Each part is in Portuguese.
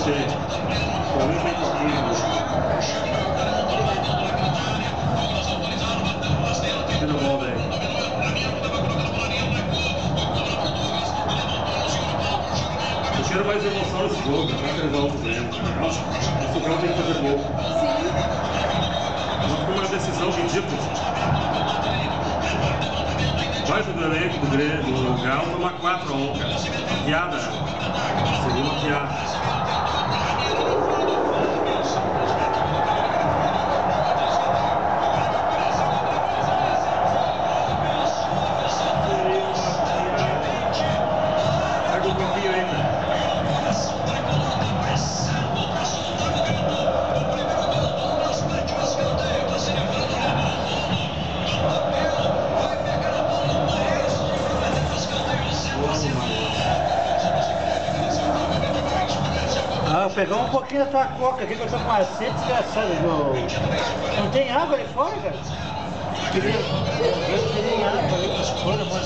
sei. Pra mim tem pouquinho. Tudo bom, velho. Eu quero mais emoção nesse jogo, pra resolver o problema. Esse jogo tem que fazer gol. Sim. Foi uma decisão ridícula. Vai do elenco do Galo tomar 4-1, cara. Piada. Seria uma piada. Ah, pegar um pouquinho da tua coca aqui que eu tô com uma sede desgraçada, João. Não tem água ali fora, cara? Queria água ali fora, mas...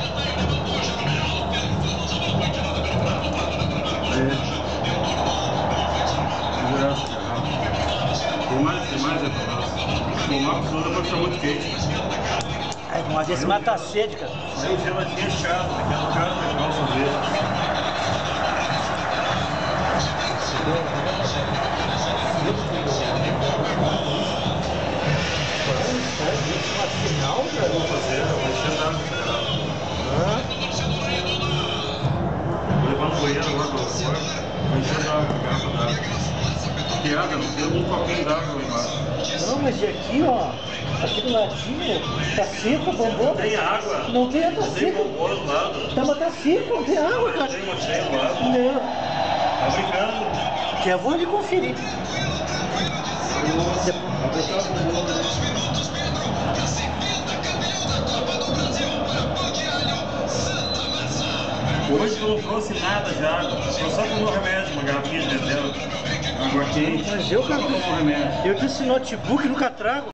Tem mais, o Marcos Souza pode ficar muito quente. É, mas esse mata a sede, cara. Aí o geladinho é chato, naquela casa legal o sorvete. Uma final, cara? Vou fazer, vai encher d'água, cara. Vou levar no banheiro agora, vai encher d'água, garrafa d'água. Piada, não tem um copinho d'água lá embaixo. Não, mas e aqui, ó, aqui do ladinho, tá seco, bombom. Não tem água. Não tem, tá Não tem seco. bombom do lado. Tá, mas tá seco, não tem água, cara. Tem uma cheia do lado. Não. Tá brincando. Já vou ali conferir. Hoje eu não trouxe nada de água. Eu só tomei um remédio, uma garrafinha de reserva. Água quente. Mas eu, cara, só tomei um remédio. eu disse notebook, nunca trago.